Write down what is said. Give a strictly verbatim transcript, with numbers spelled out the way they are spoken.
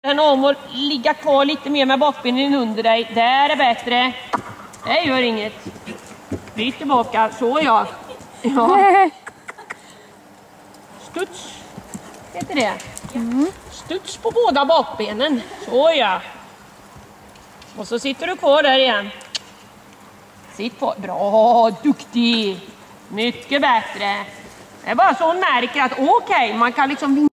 Den om att ligga kvar lite mer med bakbenen under dig. Där är bättre. Det gör inget. Byt tillbaka. Så ja. Ja. Studs. Heter det. Mm. Studs på båda bakbenen. Så ja. Och så sitter du kvar där igen. Sitt på. Bra, duktig. Mycket bättre. Det är bara så hon märker att okej, okay, man kan liksom